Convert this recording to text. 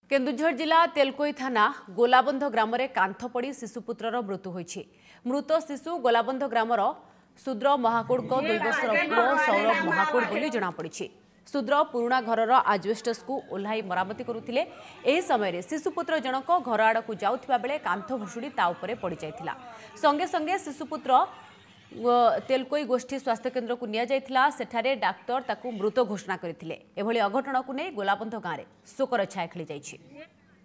केन्दुझर जिला तेलकोई थाना गोलाबंध ग्राम कांथ पड़ी शिशुपुत्र मृत्यु होईछि। मृत शिशु गोलाबंध ग्रामर शूद्र महाकूड़ 2 वर्षर पुओ सौरभ महाकूड़ बोली जଣାपड़ी। शूद्र पुराणा घरर आजबेस्टस को ओह्लाई मरामती करुथिले। एही समय शिशुपुत्र जनक घर आड़ को जाउथिबा बेले कांथ भुशुड़ी ता उपरे पड़ी जायथिला। संगे संगे शिशुपुत्र तेलकोई गोष्ठी स्वास्थ्य केन्द्र को निया जायथिला। सेठारे डाक्टर ताकू मृत घोषणा करथिले। एभली अघटन को नै गोलाबंध गाँव में शोकर छाया खेली जाइछि।